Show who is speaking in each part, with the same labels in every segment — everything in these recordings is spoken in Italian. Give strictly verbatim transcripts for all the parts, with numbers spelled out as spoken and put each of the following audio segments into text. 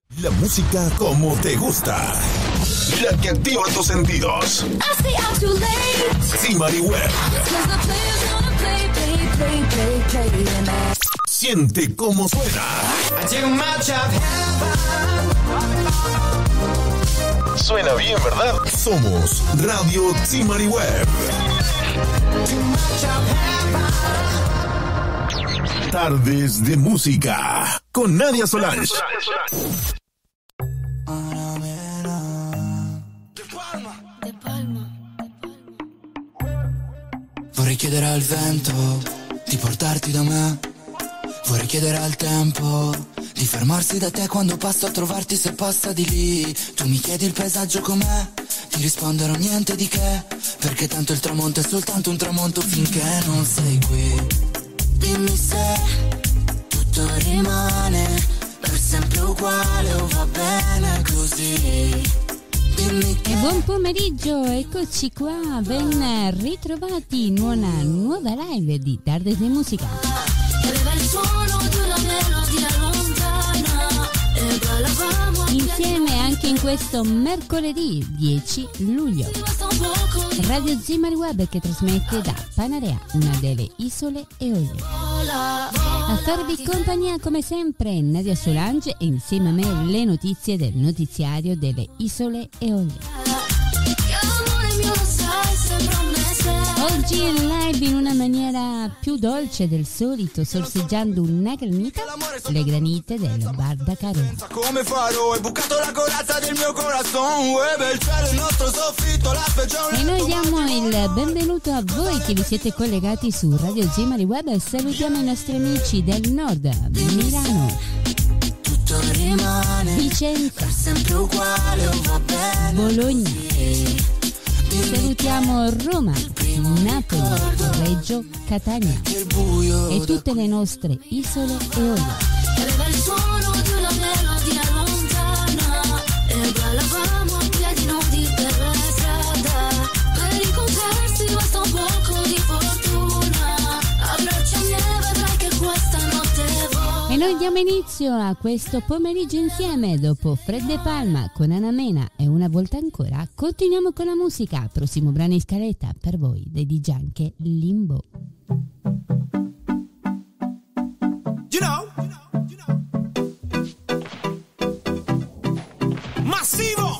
Speaker 1: La música como te gusta. La que activa tus sentidos. Cimari Web. Siente cómo suena. Suena bien, ¿verdad? Somos Radio Cimari Web. Tardes de música con Nadia Solange.
Speaker 2: Vorrei chiedere al vento di portarti da me. Vorrei chiedere al tempo di fermarsi da te quando passo a trovarti, se passa di lì. Tu mi chiedi il paesaggio com'è, ti risponderò niente di che, perché tanto il tramonto è soltanto un tramonto finché non sei qui. Dimmi se tutto rimane per sempre uguale o va bene così.
Speaker 3: E buon pomeriggio, eccoci qua, ben ritrovati in una nuova live di Tardes di Musica. Insieme anche in questo mercoledì dieci luglio. Radio Cimari Web che trasmette da Panarea, una delle isole Eolie. A farvi compagnia come sempre Nadia Solange e insieme a me le notizie del notiziario delle isole Eolie. Oggi in live in una maniera più dolce del solito, sorseggiando una granita, le granite del bar da Carona.
Speaker 2: Come farò? Hai bucato la corazza del mio corazon, il cielo, il nostro soffitto, la
Speaker 3: E noi diamo il benvenuto a voi che vi siete collegati su Radio Cimari Web e salutiamo i nostri amici del nord, Milano, Vicenza, Bologna. Salutiamo Roma, Napoli, Reggio, Catania e tutte le nostre isole Eolie. E noi diamo inizio a questo pomeriggio insieme. Dopo Fredde Palma con Anna Mena e una volta ancora continuiamo con la musica. Prossimo brano in scaletta per voi dei D J anche Limbo.
Speaker 2: You know, you know. Massivo.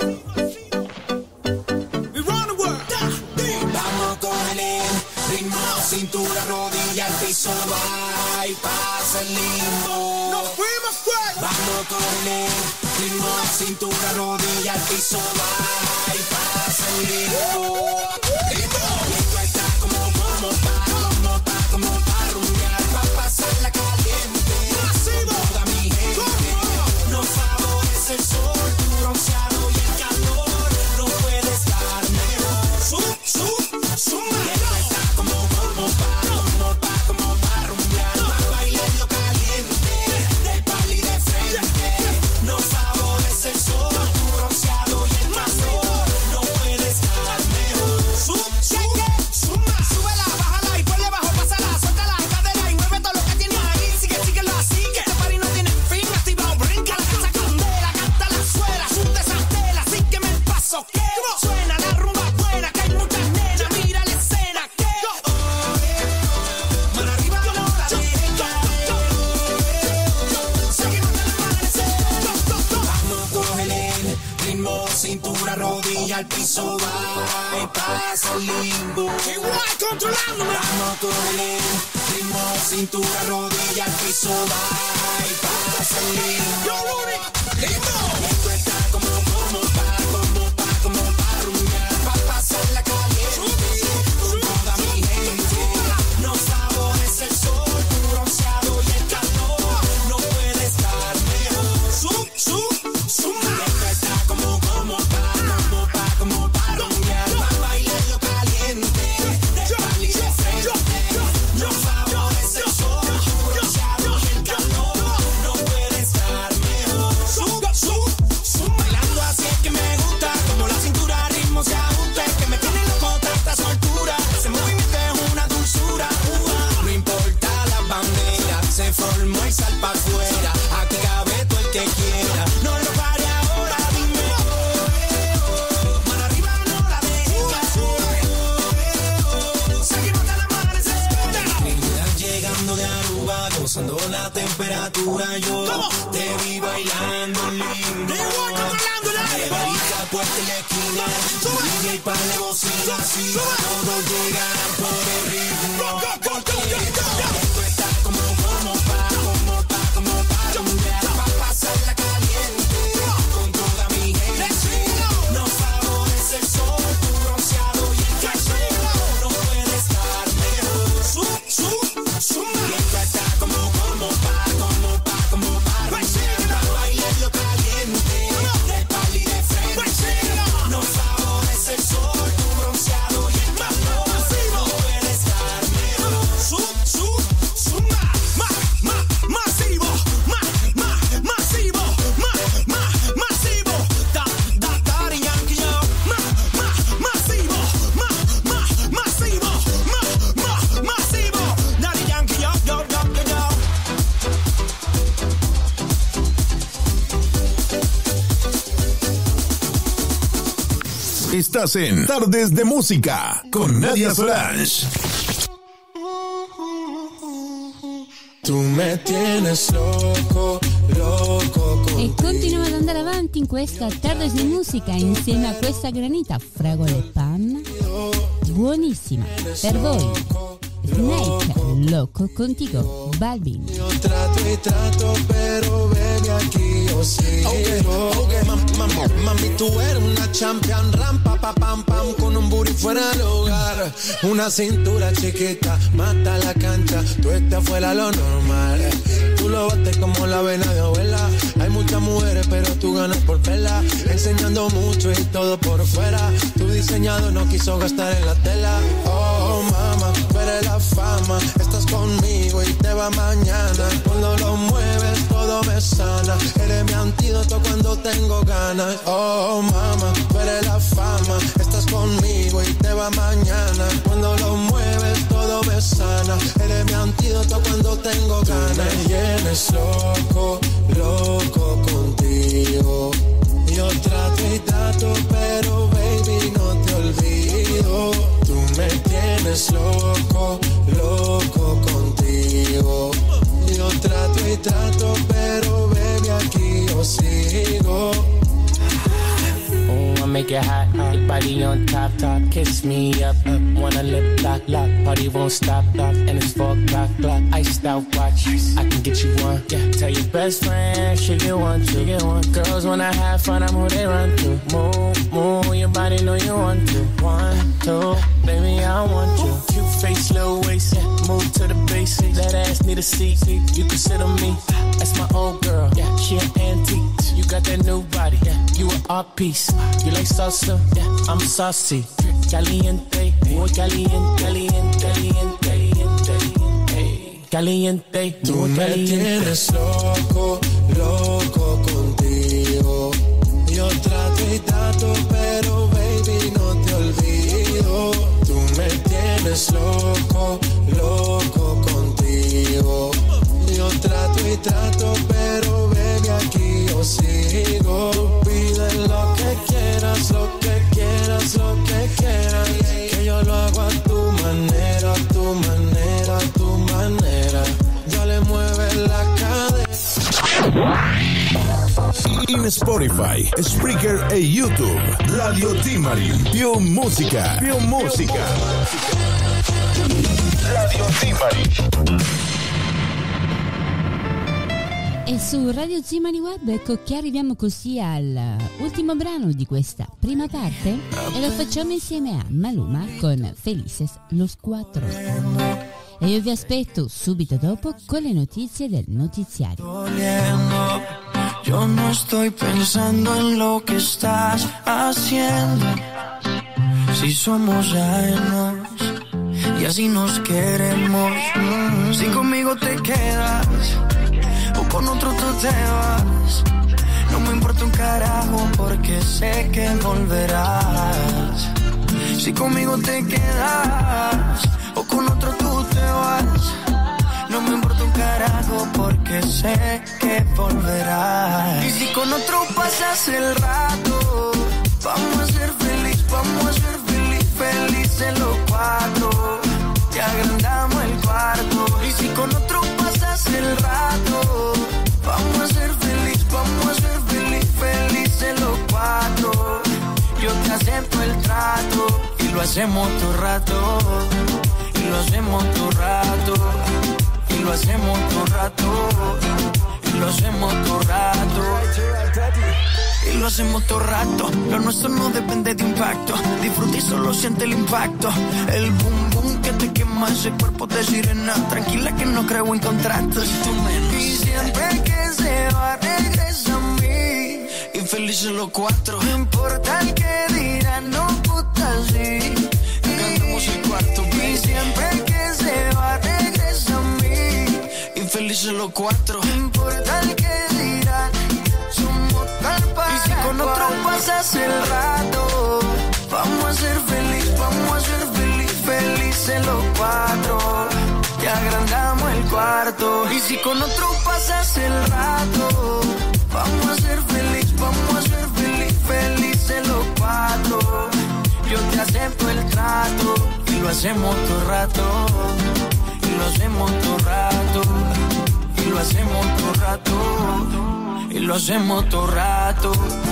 Speaker 2: We run the world. Vamos con el ritmo, cintura, rodilla, al piso, va y pasa el limbo. Nos fuimos pues. Vamos con el ritmo, cintura, rodilla, al piso, va y pasa el limbo. Limbo. Limbo está como, como pa, como pa, como pa rumbear, pa pasarla caliente. Massivo. Toda mi gente nos favorece el sol, tu bronceado y el calor. No puede estar mejor. Sum, sum, sum. Limbo está como, como pa, como pa, como pa rumbear, pa bailando caliente, de pali de frente. Nos favorece el sol, tu bronceado y el calor. No puede estar mejor. Sum, sum, suma. Súbela, bájala y ponle bajo, pásala, suéltala en cadera y mueve todo lo que tienes ahí. Sigue, síguelo así, que este party no tiene fin. Activa o brinca, la casa candela, canta la suela, sunta esa tela, sígueme el paso que suena la rumba buena, que hay muchas nenas, mira la escena que mano arriba no la deja, seguimos en el amanecer. Vamos, cógele el ritmo, cintura, rodilla, al piso, va y pasa el limbo. Igual controlándome. Vamos, cógele el ritmo, cintura, rodilla, al piso, va y pasa el limbo. Limbo. Esto está como, como pa, como pa, como pa rumbear, pa pasarla caliente. Con toda mi gente nos favorece el sol, tu bronceado y el calor. No puede estar mejor. Sum, sum, sum. Esto está como, como pa, como pa, como pa rumbear, pa bailarlo caliente, de pali de frente. Nos favorece el sol, tu bronceado y el calor. No puede estar mejor. Sum, sum. temperatura yo te vi bailando lindo. Neverita puesta en la esquina, D J para la bocina, así todos llegan por el ritmo. Esto está como, como pa, como pa, como pa, rumbear, pa' pasarla caliente con toda mi gente. Nos favorece el sol, tu bronceado y el café. No puede estar mejor. Sub, sub, sub. Esto está como, como pa, como pa, como pa, rumbear, pa' bailarlo caliente, de pali de frente. Nos favorece el sol, tu bronceado y el calor. No puede estar mejor. Sub, sub, sub, ma, ma, ma, masivo, ma, ma, masivo, ma, ma, masivo. Da, da, Daddy Yankee, yo. Ma, ma, masivo, ma, ma, masivo, ma, ma, masivo. Daddy Yankee, yo, yo, yo, yo, yo.
Speaker 1: Estás en Tardes de Música con Nadia Solange.
Speaker 2: Tu me tienes loco, loco con...
Speaker 3: E continuiamo ad andare avanti in questa Tardes di Musica insieme a questa granita fragole pan buonissima per voi. Snake, loco contigo, Balvin.
Speaker 2: Yo trato y trato, pero baby aquí yo sigo. Okay, okay, mam, mam, mami, tú eres una champion, rampa, pa, pam, pam, con un booty fuera del hogar. Una cintura chiquita, mata la cancha, tú estás fuera lo normal. Tú lo bates como la vena de abuela. Hay muchas mujeres, pero tú ganas por vela. Enseñando mucho y todo por fuera. Tu diseñado no quiso gastar en la tela. Oh, mama, tú eres la fama. Estás conmigo y te va mañana. Cuando lo mueves todo me sana. Eres mi antídoto cuando tengo ganas. Oh, mama, tú eres la fama. Estás conmigo y te va mañana. Cuando lo mueves todo me sana. Eres mi antídoto cuando tengo ganas. Tú me tienes loco, loco contigo. Yo trato y trato, pero baby no te olvido. Tú me tienes loco, loco contigo. Yo trato y trato, pero baby aquí yo sigo.
Speaker 4: Oh, I make it hot, hot, body on top, top, kiss me up, up, wanna lip lock, lock, party won't stop, stop, and it's four o'clock, clock, iced out watch, I can get you one, yeah, tell your best friend, she get one, she get one, girls when I have fun, I'm who they run to, move, move, your body know you want to, one, two, baby I want you, cute face, little waist, yeah, move to the basics, that ass need a seat, you can sit on me, that's my old girl, yeah, she an antique, you got that new body, yeah, you an art piece, you like salsa, yeah, I'm saucy, caliente, muy caliente, caliente, caliente, caliente, caliente,
Speaker 2: tú me tienes loco, loco contigo. Yo trato y trato, pero baby no te olvido. Tú me tienes loco, loco contigo. Yo trato y trato, pero baby aquí yo sigo. Pide lo que quieras, lo que quieras, lo que quieras. Que yo lo hago a tu manera, a tu manera, a tu manera. Ya le mueve la cadera.
Speaker 1: En Spotify, Spreaker e YouTube, Radio Timari, Più Musica, Più Musica. Radio Timari.
Speaker 3: E su Radio Zimari Web ecco che arriviamo così all'ultimo brano di questa prima parte e lo facciamo insieme a Maluma con Felices los Cuatro. E io vi aspetto subito dopo con le notizie del notiziario.
Speaker 5: Yo no estoy pensando en lo que estás haciendo. Si somos ajenos y así nos queremos. Si conmigo te quedas o con otro tú te vas, no me importa un carajo porque sé que volverás. Si conmigo te quedas o con otro tú te vas, no me importa un carajo porque sé que volverás. Y si con otro pasas el rato, vamos a ser feliz, vamos a ser feliz, felices los cuatro. Te agrandamos el cuarto. Y si con otro pasas pasase el rato. Vamos a ser feliz, vamos a ser feliz, felices los cuatro. Yo te acepto el trato y lo hacemos todo rato. Y lo hacemos todo rato. Y lo hacemos todo rato. Y lo hacemos todo rato. Y lo hacemos todo rato. Lo nuestro no depende de impacto. Disfruta y solo siente el impacto. El boom boom que te quema ese cuerpo de sirena. Tranquila que no creo en contratos. Y siempre que se va regresa a mí. Y felices los cuatro. No importa el que dirán, no puta sí. Cantamos el cuarto. Y siempre que se va regresa a mí. Y felices los cuatro. No importa el que dirán. Y si con otro pasas el rato, vamos a ser feliz, vamos a ser feliz, felices los cuatro. Ya agrandamos el cuarto. Y si con otro pasas el rato, vamos a ser feliz, vamos a ser feliz, felices los cuatro. Yo te acepto el trato y lo hacemos todo rato. Y lo hacemos todo rato. Y lo hacemos todo rato. Y lo hacemos todo rato.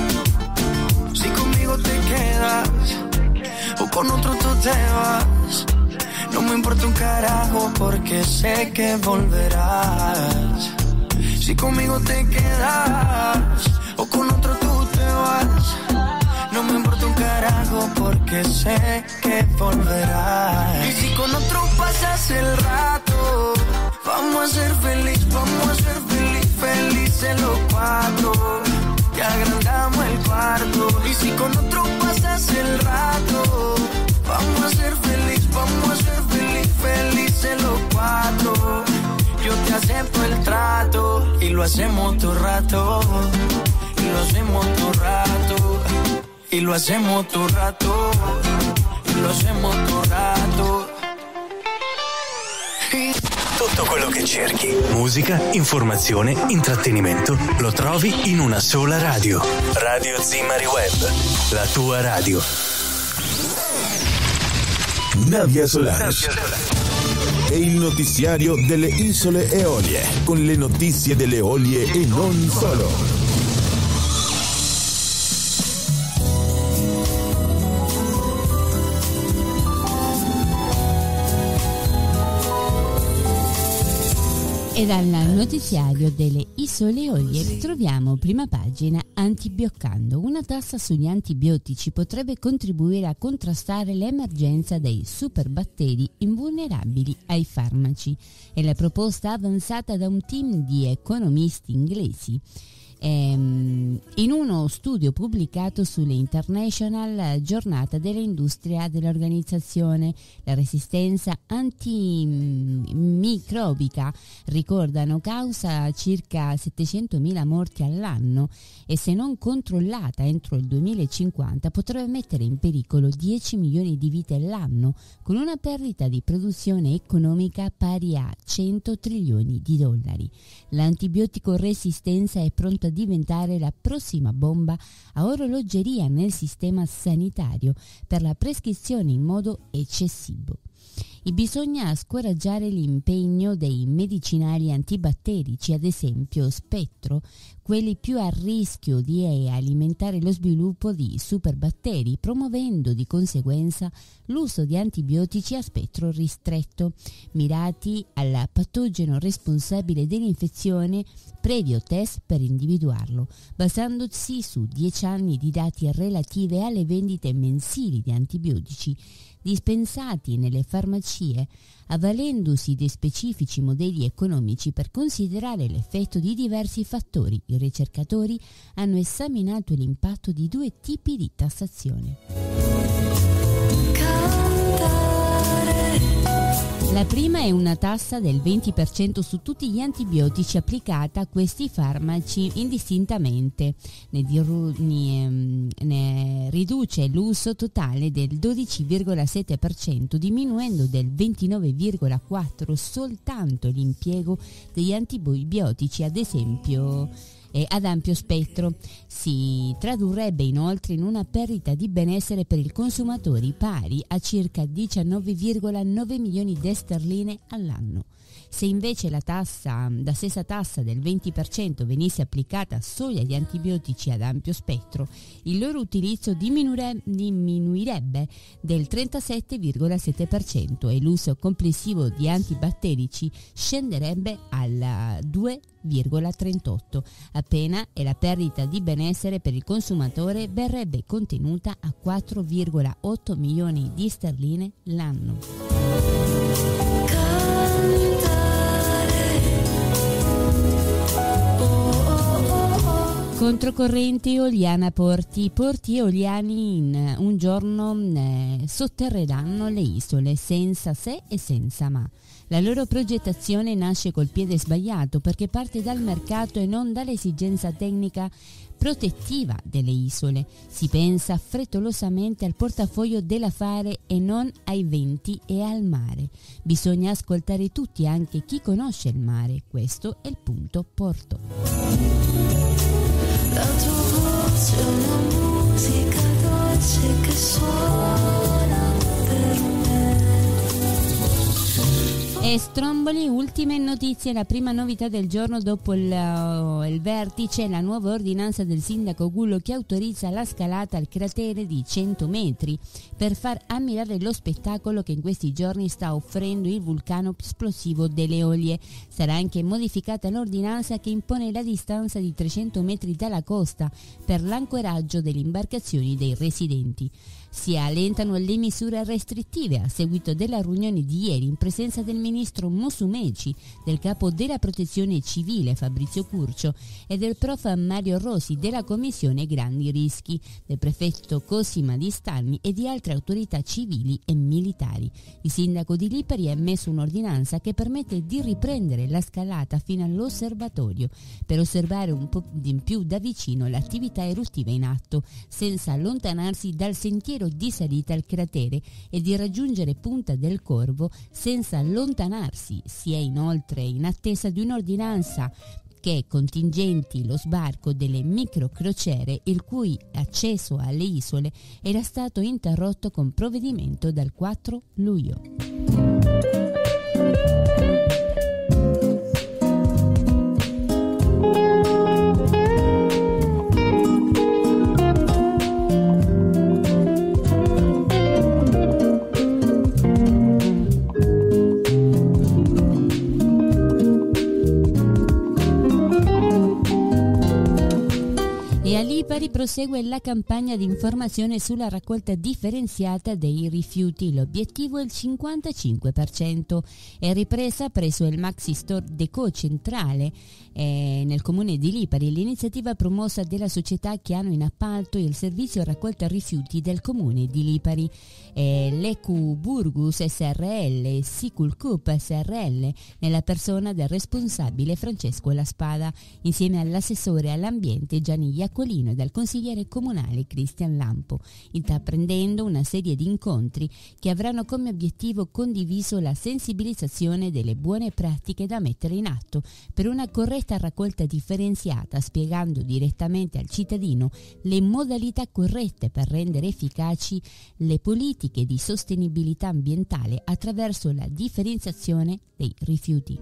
Speaker 5: Si conmigo te quedas o con otro tú te vas, no me importa un carajo porque sé que volverás. Si conmigo te quedas o con otro tú te vas, no me importa un carajo porque sé que volverás. Y si con otro pasas el rato, vamos a ser feliz, vamos a ser feliz, felices los cuatro. Ya agrandamos el cuarto. Y si con otro pasas el rato, vamos a ser feliz, vamos a ser feliz, felices los cuatro. Yo te acepto el trato y lo hacemos todo rato. Y lo hacemos todo rato. Y lo hacemos todo rato. Y lo hacemos todo rato.
Speaker 6: Tutto quello che cerchi, musica, informazione, intrattenimento, lo trovi in una sola radio. Radio Zimari Web, la tua radio.
Speaker 1: Nadia Solari. È il notiziario delle isole Eolie, con le notizie delle Eolie e non solo.
Speaker 3: E dal notiziario delle Isole Eolie troviamo prima pagina antibioccando. Una tassa sugli antibiotici potrebbe contribuire a contrastare l'emergenza dei superbatteri invulnerabili ai farmaci. È la proposta avanzata da un team di economisti inglesi. In uno studio pubblicato sulle International Giornata dell'Industria dell'Organizzazione, la resistenza antimicrobica, ricordano, causa circa settecentomila morti all'anno e, se non controllata entro il duemilacinquanta, potrebbe mettere in pericolo dieci milioni di vite all'anno, con una perdita di produzione economica pari a cento trilioni di dollari. L'antibiotico resistenza è pronto a diventare la prossima bomba a orologeria nel sistema sanitario per la prescrizione in modo eccessivo. E bisogna scoraggiare l'impegno dei medicinali antibatterici, ad esempio spettro, quelli più a rischio di alimentare lo sviluppo di superbatteri, promuovendo di conseguenza l'uso di antibiotici a spettro ristretto, mirati al patogeno responsabile dell'infezione, previo test per individuarlo, basandosi su dieci anni di dati relative alle vendite mensili di antibiotici dispensati nelle farmacie, avvalendosi di specifici modelli economici per considerare l'effetto di diversi fattori. I ricercatori hanno esaminato l'impatto di due tipi di tassazione. La prima è una tassa del venti per cento su tutti gli antibiotici applicata a questi farmaci indistintamente. Ne, diru- ne, ne riduce l'uso totale del dodici virgola sette per cento, diminuendo del ventinove virgola quattro per cento soltanto l'impiego degli antibiotici, ad esempio e ad ampio spettro. Si tradurrebbe inoltre in una perdita di benessere per i consumatori pari a circa diciannove virgola nove milioni di sterline all'anno. Se invece la tassa, la stessa tassa del venti per cento venisse applicata solo agli antibiotici ad ampio spettro, il loro utilizzo diminuire, diminuirebbe del trentasette virgola sette per cento e l'uso complessivo di antibatterici scenderebbe al due virgola trentotto per cento, appena e la perdita di benessere per il consumatore verrebbe contenuta a quattro virgola otto milioni di sterline l'anno. Controcorrente Oliana Porti. Porti eoliani in un giorno eh, sotterreranno le isole senza se e senza ma. La loro progettazione nasce col piede sbagliato perché parte dal mercato e non dall'esigenza tecnica protettiva delle isole. Si pensa frettolosamente al portafoglio dell'affare e non ai venti e al mare. Bisogna ascoltare tutti, anche chi conosce il mare. Questo è il punto Porto. La tua voce è una musica dolce che suona per me. E Stromboli, ultime notizie. La prima novità del giorno dopo il, uh, il vertice, la nuova ordinanza del sindaco Gullo che autorizza la scalata al cratere di cento metri per far ammirare lo spettacolo che in questi giorni sta offrendo il vulcano esplosivo delle Eolie. Sarà anche modificata l'ordinanza che impone la distanza di trecento metri dalla costa per l'ancoraggio delle imbarcazioni dei residenti. Si allentano le misure restrittive a seguito della riunione di ieri in presenza del ministro Musumeci, del capo della protezione civile Fabrizio Curcio e del prof Mario Rossi della commissione grandi rischi, del prefetto Cosima di Stanni e di altre autorità civili e militari. Il sindaco di Lipari ha emesso un'ordinanza che permette di riprendere la scalata fino all'osservatorio per osservare un po' di più da vicino l'attività eruttiva in atto, senza allontanarsi dal sentiero di salita al cratere e di raggiungere Punta del Corvo senza allontanarsi. Si è inoltre in attesa di un'ordinanza che contingenti lo sbarco delle microcrociere, il cui accesso alle isole era stato interrotto con provvedimento dal quattro luglio. A Lipari prosegue la campagna di informazione sulla raccolta differenziata dei rifiuti. L'obiettivo è il cinquantacinque per cento. È ripresa presso il Maxi Store Deco Centrale eh, nel comune di Lipari l'iniziativa promossa della società che hanno in appalto il servizio raccolta rifiuti del comune di Lipari. Eh, L'Ecu Burgus S R L e Sicul Coop S R L nella persona del responsabile Francesco La Spada, insieme all'assessore all'ambiente Gianni Iacolino e dal consigliere comunale Cristian Lampo, intraprendendo una serie di incontri che avranno come obiettivo condiviso la sensibilizzazione delle buone pratiche da mettere in atto per una corretta raccolta differenziata, spiegando direttamente al cittadino le modalità corrette per rendere efficaci le politiche di sostenibilità ambientale attraverso la differenziazione dei rifiuti.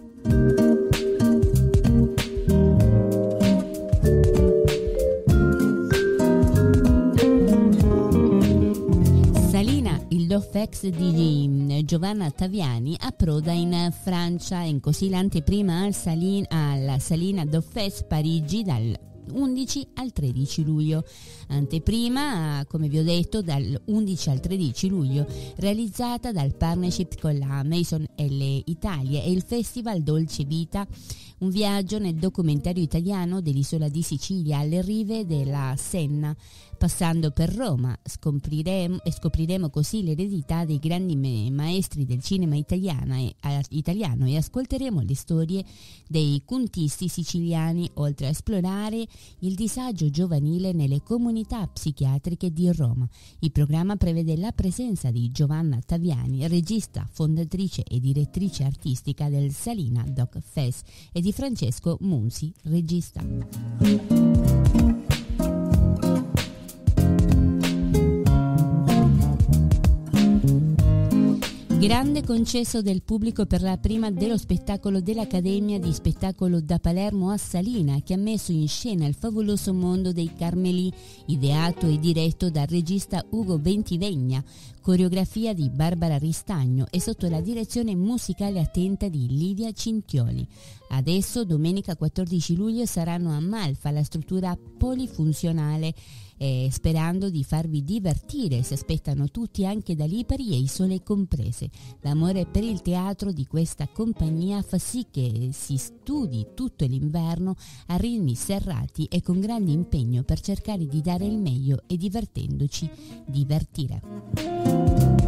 Speaker 3: Il Dofex di Giovanna Taviani approda in Francia e così l'anteprima al Salin, alla Salina Dofex Parigi dal undici al tredici luglio. Anteprima, come vi ho detto, dal undici al tredici luglio, realizzata dal partnership con la Maison L Italia e il Festival Dolce Vita, un viaggio nel documentario italiano dell'isola di Sicilia alle rive della Senna, passando per Roma. Scopriremo, e scopriremo così l'eredità dei grandi me- maestri del cinema italiano e, a, italiano e ascolteremo le storie dei contisti siciliani, oltre a esplorare il disagio giovanile nelle comunità psichiatriche di Roma. Il programma prevede la presenza di Giovanna Taviani, regista, fondatrice e direttrice artistica del Salina Doc Fest, e di Francesco Munsi, regista. Grande concesso del pubblico per la prima dello spettacolo dell'Accademia di Spettacolo da Palermo a Salina, che ha messo in scena il favoloso mondo dei Carmeli, ideato e diretto dal regista Ugo Bentivegna, coreografia di Barbara Ristagno e sotto la direzione musicale attenta di Livia Cintioli. Adesso, domenica quattordici luglio, saranno a Malfa, la struttura polifunzionale, e sperando di farvi divertire. Si aspettano tutti, anche da Lipari e Isole comprese. L'amore per il teatro di questa compagnia fa sì che si studi tutto l'inverno a ritmi serrati e con grande impegno per cercare di dare il meglio e divertendoci divertire.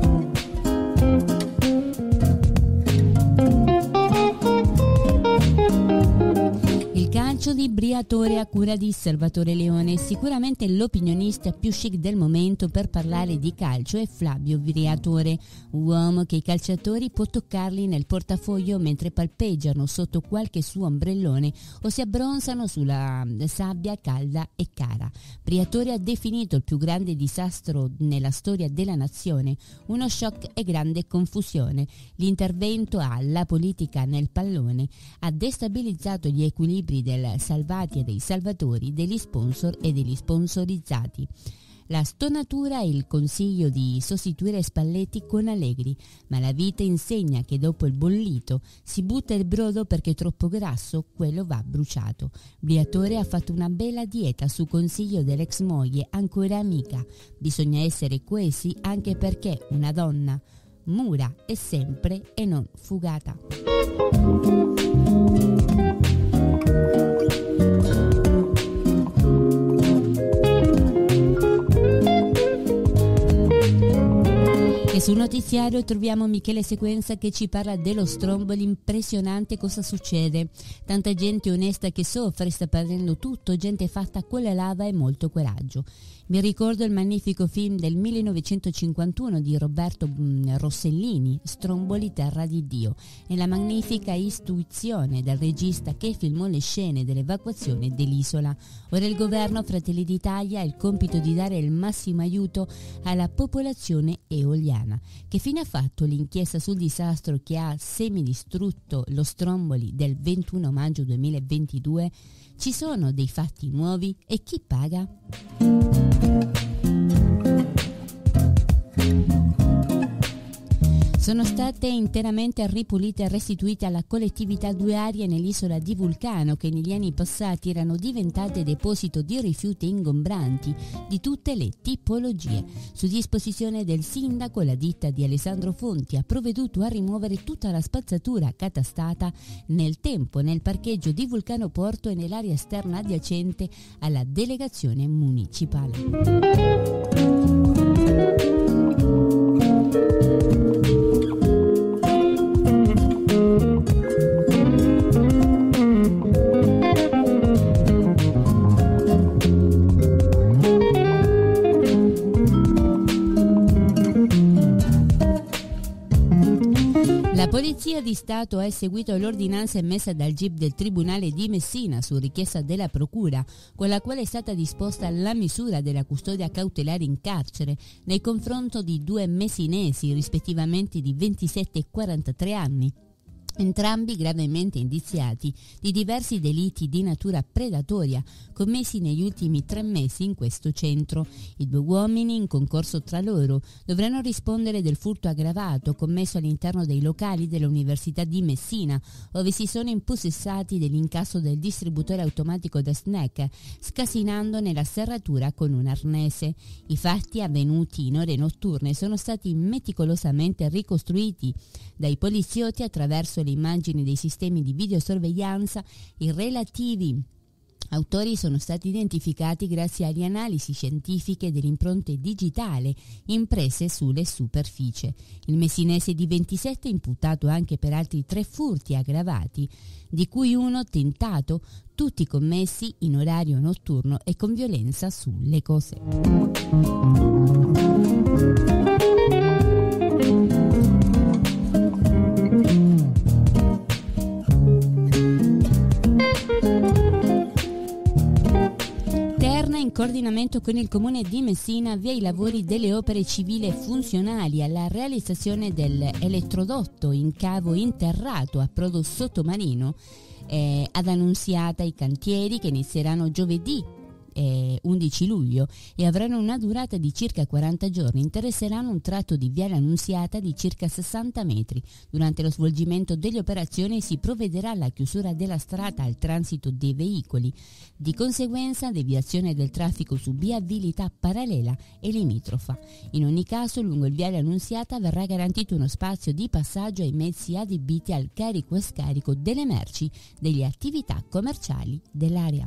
Speaker 3: Il calcio di Briatore a cura di Salvatore Leone. Sicuramente l'opinionista più chic del momento per parlare di calcio è Flavio Briatore, uomo che i calciatori può toccarli nel portafoglio mentre palpeggiano sotto qualche suo ombrellone o si abbronzano sulla sabbia calda e cara. Briatore ha definito il più grande disastro nella storia della nazione, uno shock e grande confusione. L'intervento alla politica nel pallone ha destabilizzato gli equilibri del salvati e dei salvatori, degli sponsor e degli sponsorizzati. La stonatura e il consiglio di sostituire Spalletti con Allegri, ma la vita insegna che dopo il bollito si butta il brodo perché è troppo grasso, quello va bruciato. Briatore ha fatto una bella dieta su consiglio dell'ex moglie ancora amica. Bisogna essere coesi anche perché una donna mura è sempre e non fugata. E sul notiziario troviamo Michele Sequenza che ci parla dello Stromboli. Impressionante cosa succede. Tanta gente onesta che soffre, sta perdendo tutto, gente fatta con la lava e molto coraggio. Mi ricordo il magnifico film del millenovecentocinquantuno di Roberto Rossellini, Stromboli, terra di Dio, e la magnifica istituzione del regista che filmò le scene dell'evacuazione dell'isola. Ora il governo Fratelli d'Italia ha il compito di dare il massimo aiuto alla popolazione eoliana. Che fine ha fatto l'inchiesta sul disastro che ha semidistrutto lo Stromboli del ventuno maggio duemilaventidue? Ci sono dei fatti nuovi e chi paga? Sono state interamente ripulite e restituite alla collettività due aree nell'isola di Vulcano che negli anni passati erano diventate deposito di rifiuti ingombranti di tutte le tipologie. Su disposizione del sindaco, la ditta di Alessandro Fonti ha provveduto a rimuovere tutta la spazzatura catastata nel tempo nel parcheggio di Vulcano Porto e nell'area esterna adiacente alla delegazione municipale. La Polizia di Stato ha eseguito l'ordinanza emessa dal G I P del Tribunale di Messina su richiesta della Procura, con la quale è stata disposta la misura della custodia cautelare in carcere nei confronti di due messinesi, rispettivamente di ventisette e quarantatré anni. Entrambi gravemente indiziati di diversi delitti di natura predatoria commessi negli ultimi tre mesi in questo centro. I due uomini, in concorso tra loro, dovranno rispondere del furto aggravato commesso all'interno dei locali dell'Università di Messina, dove si sono impossessati dell'incasso del distributore automatico da snack, scasinando nella serratura con un arnese. I fatti, avvenuti in ore notturne, sono stati meticolosamente ricostruiti dai poliziotti attraverso le immagini dei sistemi di videosorveglianza. I relativi Autori sono stati identificati grazie alle analisi scientifiche delle impronte digitali impresse sulle superfici. Il messinese di ventisette è imputato anche per altri tre furti aggravati, di cui uno tentato, tutti commessi in orario notturno e con violenza sulle cose. In coordinamento con il Comune di Messina avvia i lavori delle opere civili funzionali alla realizzazione dell'elettrodotto in cavo interrato a prodo sottomarino eh, ad Annunziata. I cantieri, che inizieranno giovedì Eh, undici luglio e avranno una durata di circa quaranta giorni, interesseranno un tratto di Viale Annunziata di circa sessanta metri. Durante lo svolgimento delle operazioni si provvederà alla chiusura della strada al transito dei veicoli, di conseguenza deviazione del traffico su viabilità parallela e limitrofa. In ogni caso, lungo il Viale Annunziata verrà garantito uno spazio di passaggio ai mezzi adibiti al carico e scarico delle merci delle attività commerciali dell'area.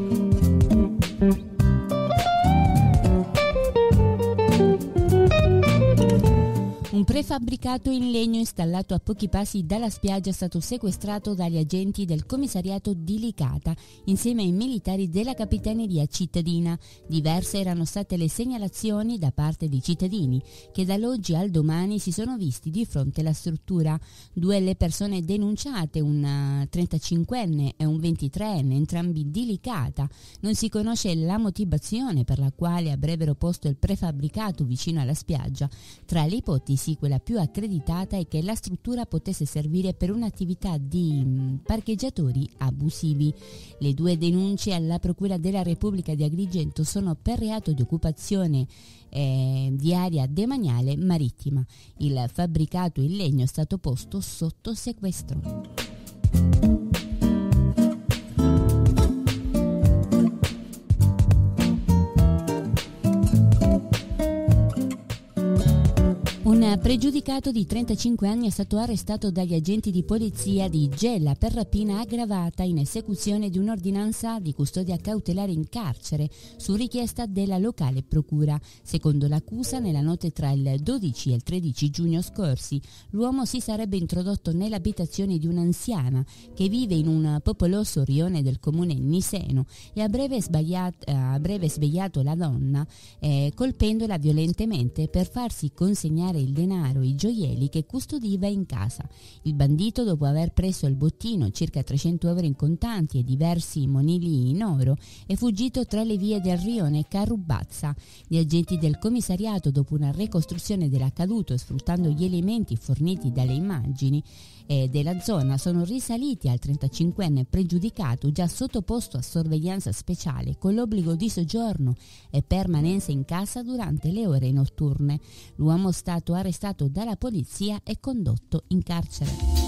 Speaker 3: Un prefabbricato in legno installato a pochi passi dalla spiaggia è stato sequestrato dagli agenti del commissariato di Licata insieme ai militari della capitaneria cittadina. Diverse erano state le segnalazioni da parte dei cittadini che dall'oggi al domani si sono visti di fronte alla struttura. Due le persone denunciate, un trentacinquenne e un ventitreenne, entrambi di Licata. Non si conosce la motivazione per la quale avrebbero posto il prefabbricato vicino alla spiaggia. Tra le ipotesi, quella più accreditata è che la struttura potesse servire per un'attività di mh, parcheggiatori abusivi. Le due denunce alla Procura della Repubblica di Agrigento sono per reato di occupazione eh, di area demaniale marittima. Il fabbricato in legno è stato posto sotto sequestro. Un pregiudicato di trentacinque anni è stato arrestato dagli agenti di polizia di Gela per rapina aggravata in esecuzione di un'ordinanza di custodia cautelare in carcere su richiesta della locale procura. Secondo l'accusa, nella notte tra il dodici e il tredici giugno scorsi, l'uomo si sarebbe introdotto nell'abitazione di un'anziana che vive in un popoloso rione del comune Niseno e avrebbe, sbagliato, eh, avrebbe svegliato la donna eh, colpendola violentemente per farsi consegnare il denaro e i gioielli che custodiva in casa. Il bandito, dopo aver preso il bottino, circa trecento euro in contanti e diversi monili in oro, è fuggito tra le vie del rione Carrubazza. Gli agenti del commissariato, dopo una ricostruzione dell'accaduto e sfruttando gli elementi forniti dalle immagini eh, della zona, sono risaliti al trentacinquenne pregiudicato già sottoposto a sorveglianza speciale con l'obbligo di soggiorno e permanenza in casa durante le ore notturne. L'uomo è stato arrestato dalla polizia e condotto in carcere.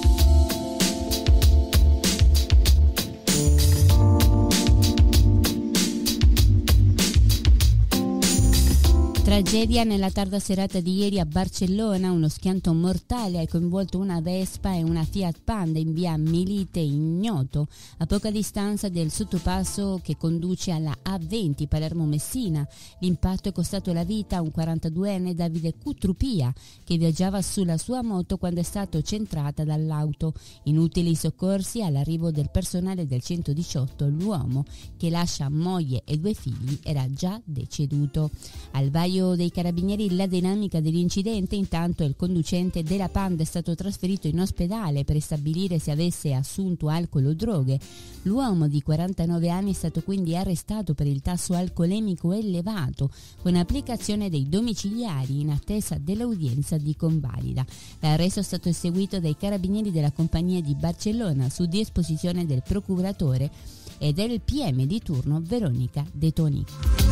Speaker 3: Tragedia nella tarda serata di ieri a Barcellona. Uno schianto mortale ha coinvolto una Vespa e una Fiat Panda in via Milite Ignoto, a poca distanza del sottopasso che conduce alla A venti Palermo-Messina. L'impatto è costato la vita a un quarantaduenne, Davide Cutrupia, che viaggiava sulla sua moto quando è stato centrata dall'auto. Inutili i soccorsi all'arrivo del personale del centodiciotto. L'uomo, che lascia moglie e due figli, era già deceduto. Al vaglio dei carabinieri la dinamica dell'incidente: intanto il conducente della Panda è stato trasferito in ospedale per stabilire se avesse assunto alcol o droghe. L'uomo di quarantanove anni è stato quindi arrestato per il tasso alcolemico elevato, con applicazione dei domiciliari in attesa dell'udienza di convalida. L'arresto è stato eseguito dai carabinieri della compagnia di Barcellona su disposizione del procuratore e del P M di turno Veronica De Toni.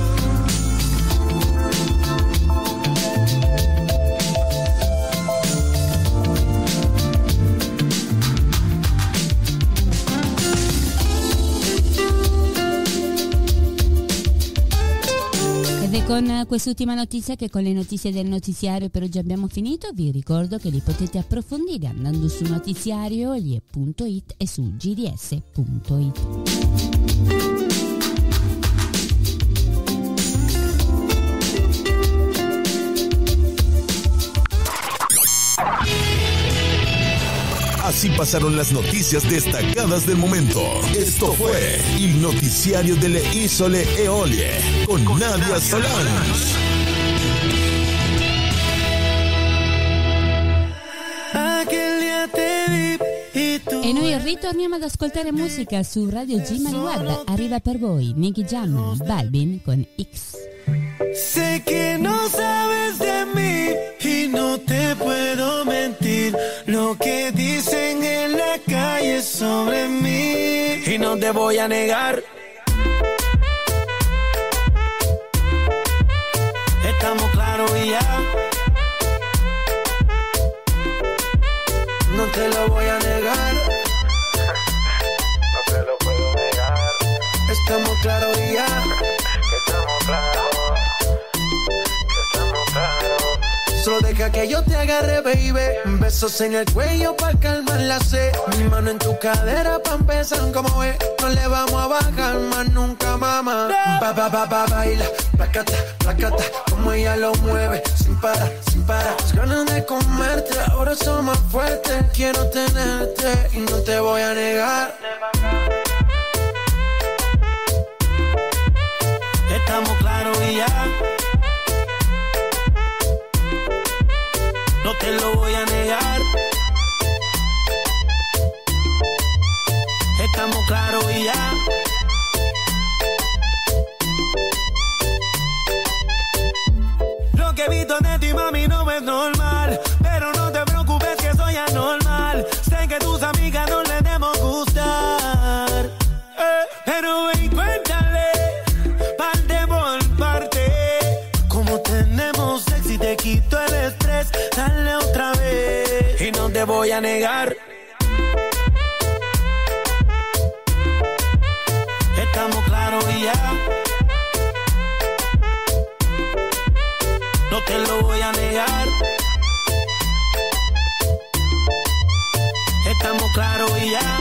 Speaker 3: Ed è con quest'ultima notizia che con le notizie del notiziario per oggi abbiamo finito. Vi ricordo che li potete approfondire andando su notiziario punto it e su g d s punto it.
Speaker 1: Así pasaron las noticias destacadas del momento. Esto fue el noticiario de Le Isole Eolie con, con Nadia, Nadia Solange.
Speaker 3: E noi ritorniamo ad ascoltare musica su Radio Zimari Web. Arriva per voi Nicky Jam, Balvin con X.
Speaker 5: Sé que no sabes de mí y no te puedo mentir. Lo que dicen en la calle sobre mí y no te voy a negar. Estamos claros y ya. No te lo voy a negar.
Speaker 7: No te lo puedo negar.
Speaker 5: Estamos claros y ya.
Speaker 7: Estamos claros. Estamos claros.
Speaker 5: Solo deja que yo te agarre, baby. Besos en el cuello pa' calmar la sed. Mi mano en tu cadera pa' empezar, como ves. No le vamos a bajar más nunca, mamá. Ba, ba, ba, ba, baila. Placata, placata. Como ella lo mueve. Sin parar, sin parar. Las ganas de comerte, ahora son más fuertes. Quiero tenerte y no te voy a negar. Estamos claros y ya. No te lo voy a negar. Estamos claros y ya. Lo que he visto de ti, mami, no es normal. Pero no te preocupes que soy anormal. Sé que tus amigas no les debemos gustar. Eh, pero ven, cuéntale, parte por parte. Como tenemos sexo y te quito el estrés. Dale otra vez y no te voy a negar. Estamos claros y ya. No te lo voy a negar. Estamos claros y ya.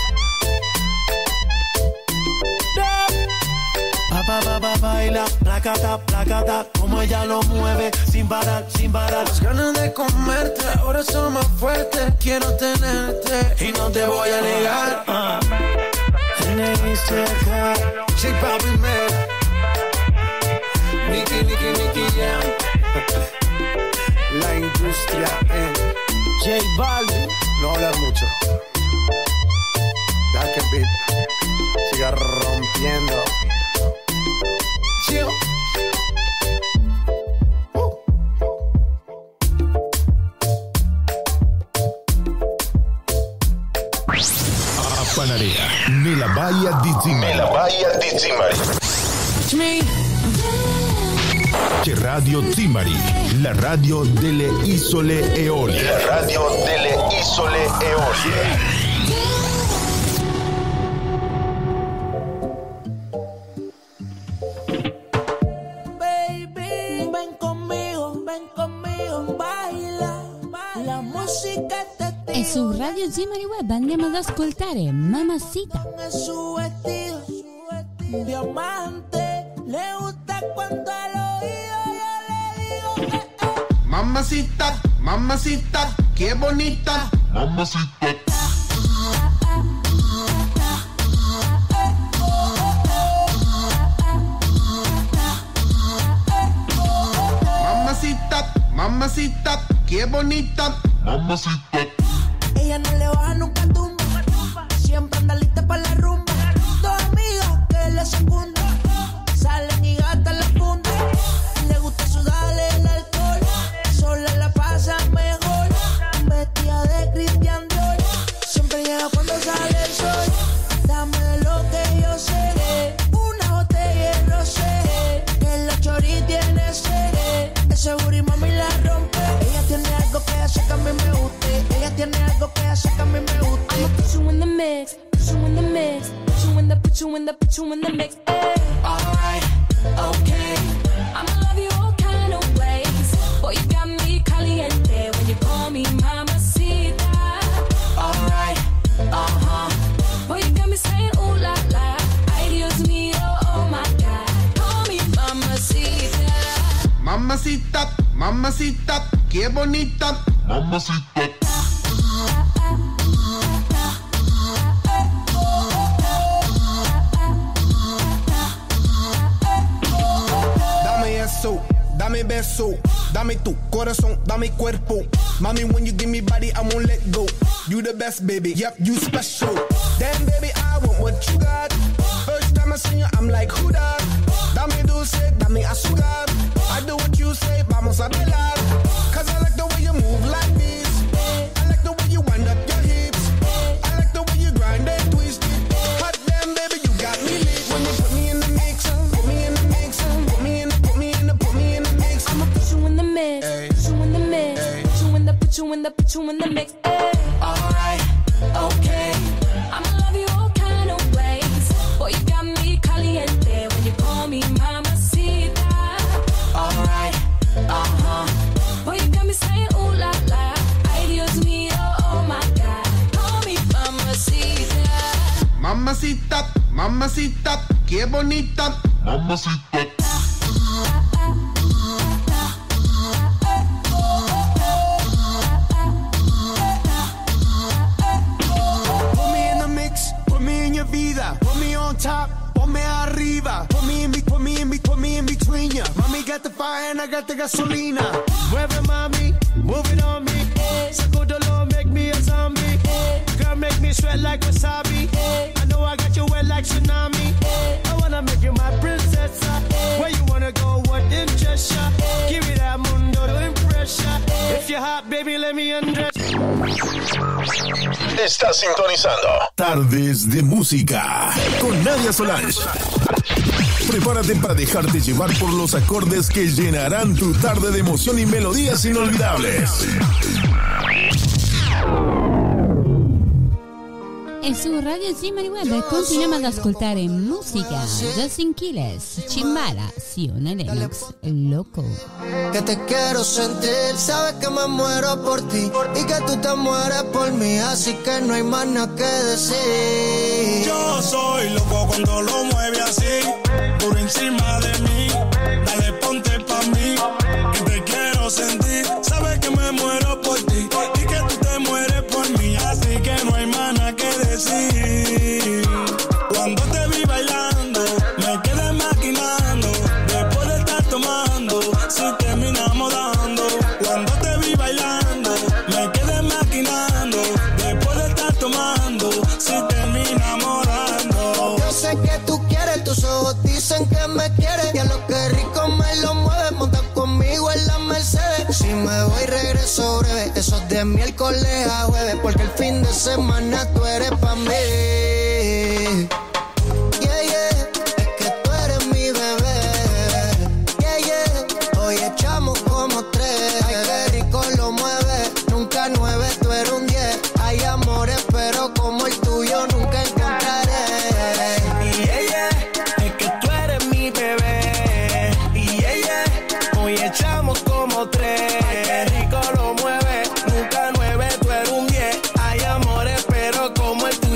Speaker 5: Pa, pa, pa, pa, baila, placata, placata, como ella lo mueve, sin parar, sin parar. Las ganas de comerte, ahora son más fuertes. Quiero tenerte y no te voy a negar. Uh. J Balvin, man. Nicky, Nicky, Nicky Jam. La industria en J Balvin. No hablar mucho. Deja que el beat siga rompiendo. Chill. Uh.
Speaker 1: A Panarea, nella baia di Zimari. Nella baia di Zimari. C'è Radio Zimari, la radio delle Isole Eolie. La radio delle Isole Eolie.
Speaker 3: E su Radio Zimari Web andiamo ad ascoltare Mamacita.
Speaker 8: Su vestido, diamante, le gusta cuando al oído yo le digo eh, eh.
Speaker 5: Mamacita, mamacita, qué bonita. Mamacita. Mamacita, mamacita, qué bonita. Mamacita.
Speaker 8: Ella no le baja nunca tumba. Siempre anda lista para la rumba. Dos amigas que le secundan. Salen y gastan la funda. Le gusta sudarle el alcohol. Sola la pasa mejor. Vestida de Christian Dior. Siempre llega cuando sale el sol. Dame de lo que yo sé. Una botella de rosé. Que la chori tiene sed. Ese booty mami la rompe. Ella tiene algo que hace que a mí me guste. Ella tiene algo que hace que a mí me guste. I'ma put you in the mix, put you in the mix, put you in the, put you in the, put you in the mix. Hey. Alright, okay. I'ma love you all kind of ways. Boy, you got me caliente when you call me mamacita. Alright, uh huh. Boy, you got me saying ooh la la. Ay Dios mío, oh my God. Call me mamacita.
Speaker 5: Mamacita, mamacita, qué bonita. Mamacita.
Speaker 9: Dame beso, dame tu corazón, dame cuerpo. Mommy, when you give me body, I won't let go. You the best, baby, yep, you special. Damn, baby, I want what you got. First time I see you, I'm like, who that? Dame dulce, dame azúcar. I do what you say, vamos a bailar. Cause I like the way you move like this. I like the way you wind up your hips. I like the way you grind and twist it. Hot damn, baby, you got me lit. When you put me in the mix, put me in the mix, put me in the, put me in the, put me in the mix.
Speaker 10: I'ma put you in the mix,
Speaker 9: Ay.
Speaker 10: put you in the mix,
Speaker 9: Ay.
Speaker 10: put you in the, put you in the, put you in the mix. Ay. Alright, okay. I'ma love you all kind of ways. Boy, you got me caliente when you call me mamacita. Alright, uh huh. Boy, you got me saying ooh la la. Ay Dios mío, oh my God. Call me mamacita.
Speaker 9: Mamacita, mamacita, qué bonita. Mamacita. Put me in the mix, put me in your vida. Put me on top, ponme arriba. Put me in, be- put me in, be- put me in between ya. Mommy got the fire and I got the gasolina. Mueve mami, move it on me. Sacudolo, make me a zombie. Girl, make me sweat like wasabi. I know I got you wet like tsunami. I wanna make you my princess. Where you wanna go, what interest ya? Give me that mundo to impress ya. If you're hot, baby, let me undress.
Speaker 1: Estás sintonizando Tardes de Música con Nadia Solange. Prepárate para dejarte llevar por los acordes que llenarán tu tarde de emoción y melodías inolvidables.
Speaker 3: E su Radio Zimari Web continuiamo ad ascoltare musica. Justin Quiles, Chimbala, Sione Lennox, Loco.
Speaker 8: Que te quiero sentir, sabes que me muero por ti y que tú te mueres por mí, así que no hay más nada que decir.
Speaker 2: Yo soy loco cuando lo mueve así, por encima de mí. Dale, ponte pa' mí, que te quiero sentir. Sabes que me muero por ti y que tú te mueres por mí, así que no hay más nada que decir. Cuando te vi bailando, me quedé maquinando. Después de estar tomando, si terminamos dando. Cuando te vi bailando, me quedé maquinando. Después de estar tomando, si terminamos dando.
Speaker 8: Yo sé que tú quieres, tus ojos dicen que me quieres. Y a lo que rico me lo mueves, monta conmigo en la Mercedes. Si me voy regreso breve, eso es de miércoles a jueves, porque el fin de semana tú eres pa' mí. Yeah, yeah, es que tú eres mi bebé. Yeah, yeah, hoy echamos como tres. Ay, qué rico lo mueve, nunca nueve, tú eres un diez. Hay amores, pero como el tuyo nunca encontraré.
Speaker 2: Yeah, yeah, es que tú eres mi bebé. Yeah, yeah, hoy echamos como tres. Ay, qué rico lo mueve, nunca nueve, tú eres un diez. Hay amores, pero como el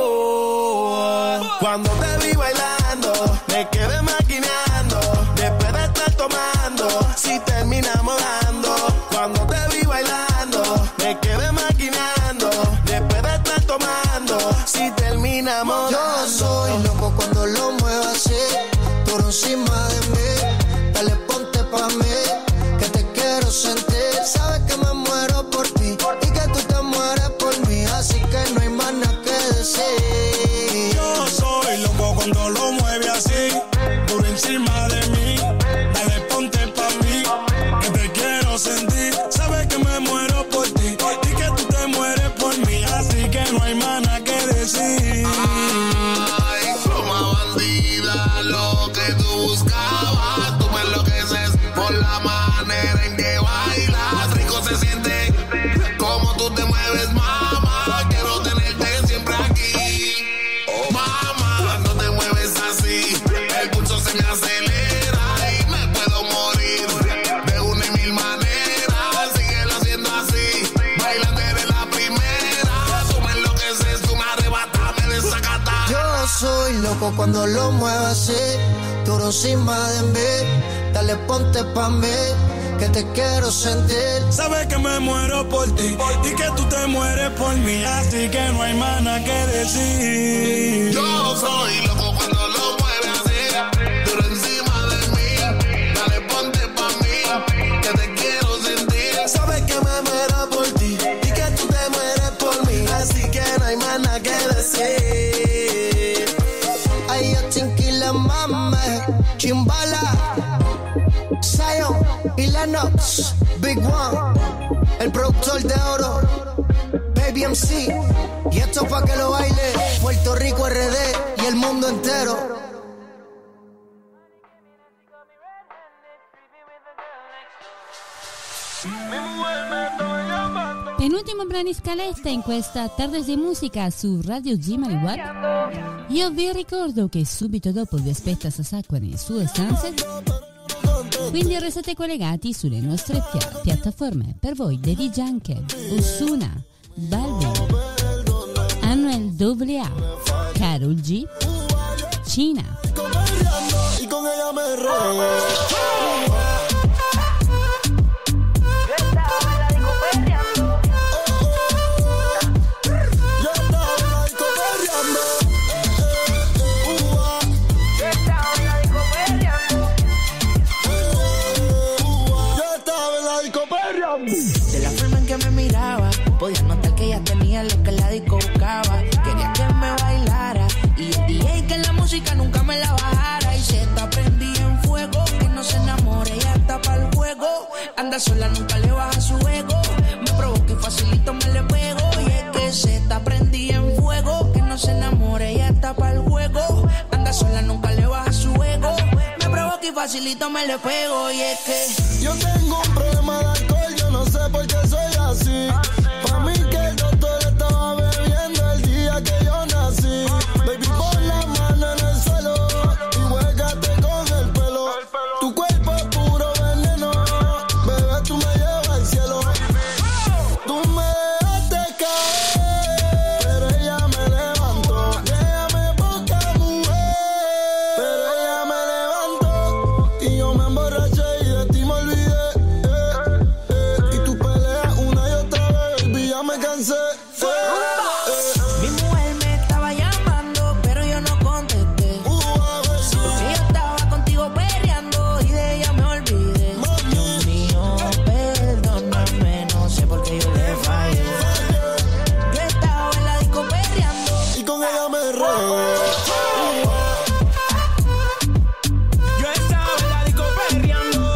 Speaker 2: tuyo. Cuando te vi bailando, me quedé maquinando. Después de estar tomando, si terminamos dando. Cuando te vi bailando, me quedé maquinando. Después de estar tomando, si terminamos
Speaker 8: Yo
Speaker 2: dando.
Speaker 8: soy loco cuando lo muevo así, por encima de mí. Dale, ponte pa' mí, que te quiero sentir. Sabes que me muero por ti y que tú te mueres por mí, así que no hay más nada que decir.
Speaker 2: Yo soy loco cuando lo mueve así, por encima de mí. Dale, ponte pa' mí, que te quiero sentir. Sabes que me muero por ti y que tú te mueres por mí, así que no hay más nada que decir.
Speaker 11: Ay, pluma bandida, lo que tú buscabas. Tú me enloqueces por la manera en que bailas. Rico se siente como tú te mueves, mamá. Quiero tenerte siempre aquí. Oh, mamá, cuando te mueves así, el pulso se me acelera y me puedo morir de una y mil maneras. Síguelo haciendo así, bailando eres la primera. Tú me enloqueces, tú me arrebatas, me desacatas.
Speaker 8: Yo soy loco cuando lo muevo así, duro encima de mí. Dale, ponte pa' mí, que te quiero sentir.
Speaker 2: Sabes que me muero por ti y que tú te mueres por mí, así que no hay más nada que decir.
Speaker 11: Yo soy loco cuando lo mueve así, duro encima de mí. Dale, ponte pa' mí,
Speaker 8: Chimbala, Zion y Lennox, Big One, el productor de oro, Baby M C. Y esto pa' que lo baile Puerto Rico, R D y el mundo entero.
Speaker 3: Penultimo brano in scaletta in questa tarde di musica su Radio Zimari Web. Io vi ricordo che subito dopo vi aspetta Sasakwa nel suo Sunset, quindi restate collegati sulle nostre pia- piattaforme. Per voi The D J anche Ozuna, Balvin, Anuel A A, Karol G, Cina.
Speaker 12: Y con ella me re.
Speaker 8: De la forma en que me miraba, podía notar que ella tenía lo que la disco buscaba. Quería que me bailara y el D J que la música nunca me la bajara. Y se está prendida en fuego, que no se enamore, ella está para el juego. Anda sola, nunca le baja su ego. Me provoca y facilito me le pego. Y es que se está prendida en fuego, que no se enamore, ella está para el juego. Anda sola, nunca le baja su ego. Me provoca y facilito me le pego. Y es que
Speaker 12: yo tengo un problema de alcohol, yo no sé por qué soy así. Pa' mí que el doctor estaba bebiendo el día que yo nací. Baby, pon la mano en el suelo y juégate con el pelo. Tu cuerpo es puro veneno, bebé, tú me llevas al cielo. Tú me dejaste caer, pero ella me levantó. Déjame poca mujer, pero ella me levantó. Y yo me emborraché y de ti me olvidé. Me cansé. Eh, eh.
Speaker 8: Mi mujer me estaba llamando, pero yo no contesté.
Speaker 12: Uh,
Speaker 8: si yo estaba contigo perreando y de ella me olvidé.
Speaker 12: Mami.
Speaker 8: Dios mío, perdóname, no sé por qué yo le fallé. Yo estaba en la disco perreando
Speaker 12: y con ella me regué.
Speaker 8: Yo estaba en la disco perreando.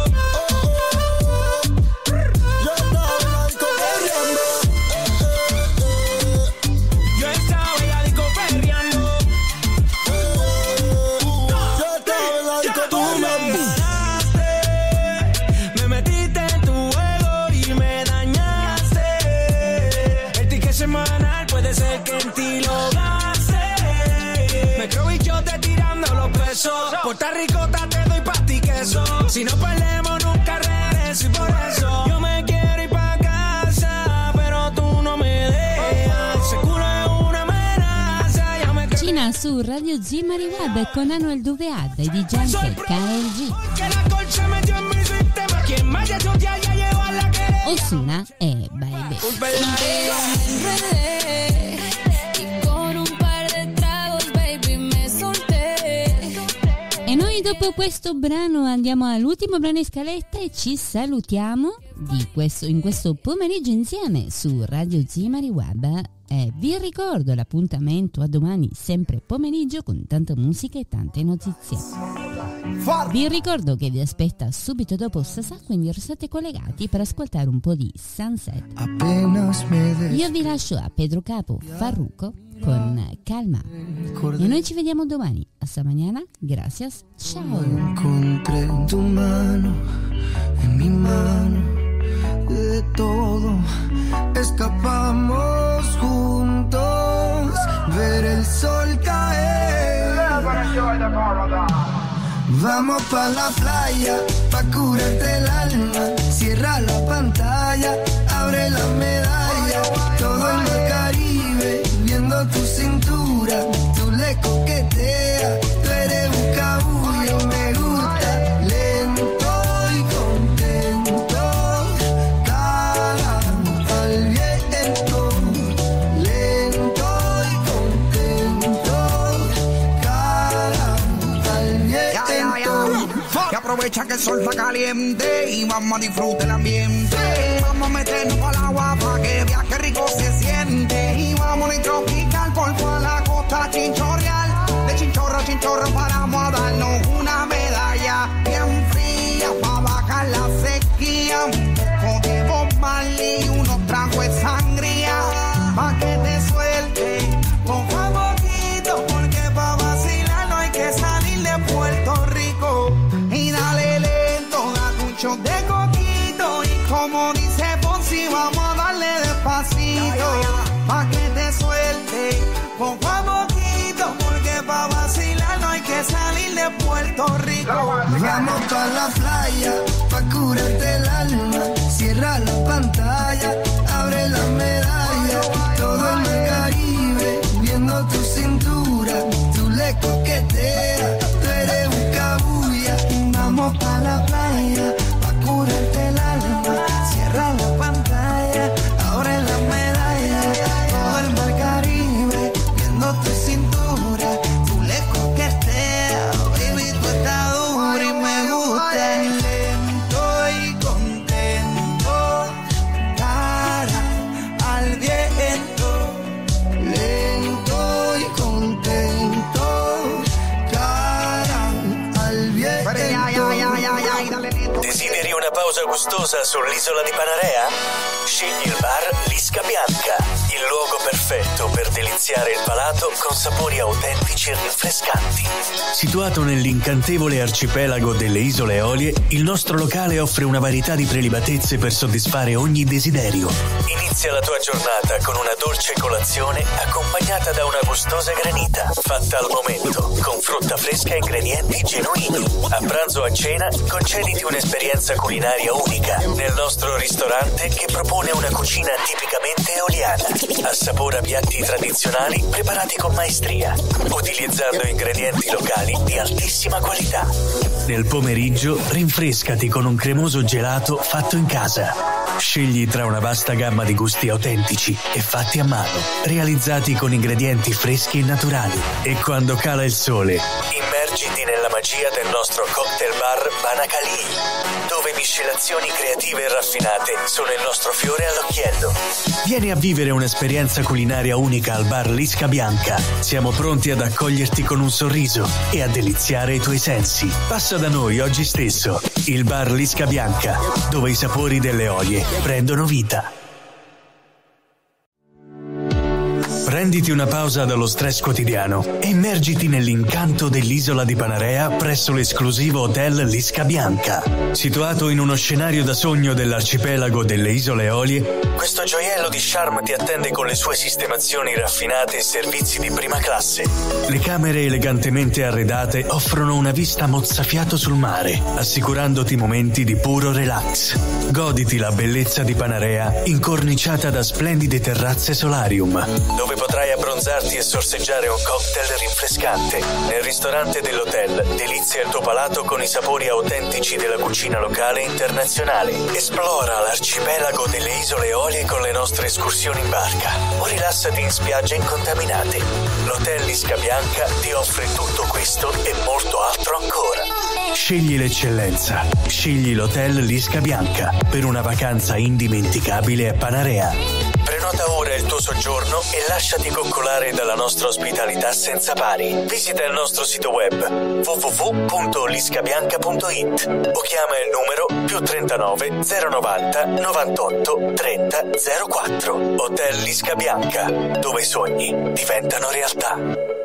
Speaker 12: Yo estaba en la disco perreando.
Speaker 8: Puede ser que en ti lo gaste. Me creo bichote tirando los pesos. Puerto Rico te doy pa' ti queso. Si no perdemos nunca regreso. Y por eso yo me quiero ir pa' casa, pero tú no me dejas. Seguro es una amenaza. Ya me
Speaker 3: Cina su Radio Zimari Web con Anuel A A, dai D J anche Karol G,
Speaker 8: que la colcha metió en mi sistema. Quien más ya ya ya llevo a la que
Speaker 3: Ozuna e Baby.
Speaker 10: Y con un par de tragos, baby, me solté.
Speaker 3: E noi dopo questo brano andiamo all'ultimo brano in scaletta e ci salutiamo di questo, in questo pomeriggio insieme su Radio Zimari Web. E vi ricordo l'appuntamento a domani, sempre pomeriggio, con tanta musica e tante notizie. Vi ricordo che vi aspetta subito dopo Sasà, quindi restate collegati per ascoltare un po' di Sunset. Io vi lascio a Pedro Capo, Farruko con Calma. E noi ci vediamo domani. Hasta mañana. Gracias. Ciao.
Speaker 5: Encontré tu mano en mi mano. De todo escapamos juntos, ver el sol caer. Vamos pa' la playa, pa' curarte el alma. Cierra la pantalla, abre la medalla. Todo en el Caribe, viendo tu cintura. Tú le coqueteas, tú eres un cabullo. Me gusta lento y contento. Cara al viento, lento y contento. Cara al viento.
Speaker 13: Y aprovecha que el sol está caliente y vamos a disfrutar el ambiente. Vamos a meternos al agua para que viaje rico se siente. Y vamos a tropical por toda la costa chinchorreal. De chinchorro a chinchorro paramos a darnos una medalla. pincho de coquito y como dice Fonsi, vamos a darle despacito, pa' que te suelte poco a poquito, porque pa' vacilar no hay que salir de Puerto Rico.
Speaker 12: Vamos pa' la playa, pa' curarte el alma, cierra la pantalla, abre la medalla, todo el mar Caribe, viendo tu cintura, tú le coqueteas, tú eres un cabuya.
Speaker 13: Vamos pa' la playa, pa' curarte el alma, cierra la pantalla, abre la medalla, todo el mar Caribe, viendo tu cintura, tú le coqueteas, baby, tú estás dura y me gusta. Lento y contento, cara al viento,
Speaker 12: lento y contento, cara al viento.
Speaker 6: Desideri una pausa gustosa sull'isola di Panarea? Scegli il bar Lisca Bianca, il luogo perfetto per deliziare il palato con sapori autentici e rinfrescanti. Situato nell'incantevole arcipelago delle Isole Eolie, il nostro locale offre una varietà di prelibatezze per soddisfare ogni desiderio. Inizia la tua giornata con una dolce colazione accompagnata da una gustosa granita, fatta al momento, con frutta fresca e ingredienti genuini. A pranzo o a cena, concediti un'esperienza culinaria unica nel nostro ristorante che propone una cucina tipicamente eoliana. Assapora piatti tradizionali preparati con maestria, utilizzando ingredienti locali di altissima qualità. Nel pomeriggio, rinfrescati con un cremoso gelato fatto in casa. Scegli tra una vasta gamma di gusti autentici e fatti a mano, realizzati con ingredienti freschi e naturali. E quando cala il sole, immergiti nella magia del nostro cocktail bar Banacali, dove miscelazioni creative e raffinate sono il nostro fiore all'occhiello. Vieni a vivere un'esperienza culinaria unica al bar Lisca Bianca. Siamo pronti ad accoglierti con un sorriso e a deliziare i tuoi sensi. Passa da noi oggi stesso, il bar Lisca Bianca, dove i sapori delle Eolie prendono vita. Prenditi una pausa dallo stress quotidiano e immergiti nell'incanto dell'isola di Panarea presso l'esclusivo hotel Lisca Bianca. Situato in uno scenario da sogno dell'arcipelago delle Isole Eolie, questo gioiello di charme ti attende con le sue sistemazioni raffinate e servizi di prima classe. Le camere elegantemente arredate offrono una vista mozzafiato sul mare, assicurandoti momenti di puro relax. Goditi la bellezza di Panarea, incorniciata da splendide terrazze solarium, dove potrai abbronzarti e sorseggiare un cocktail rinfrescante. Nel ristorante dell'hotel delizia il tuo palato con i sapori autentici della cucina locale e internazionale. Esplora l'arcipelago delle Isole Eolie con le nostre escursioni in barca o rilassati in spiagge incontaminate. L'hotel Lisca Bianca ti offre tutto questo e molto altro ancora. Scegli l'eccellenza. Scegli l'hotel Lisca Bianca per una vacanza indimenticabile a Panarea. Prenota ora il tuo soggiorno e lasciati coccolare dalla nostra ospitalità senza pari. Visita il nostro sito web w w w punto liscabianca punto i t o chiama il numero più trentanove zero novanta novantotto trenta zero quattro. Hotel Lisca Bianca, dove i sogni diventano realtà.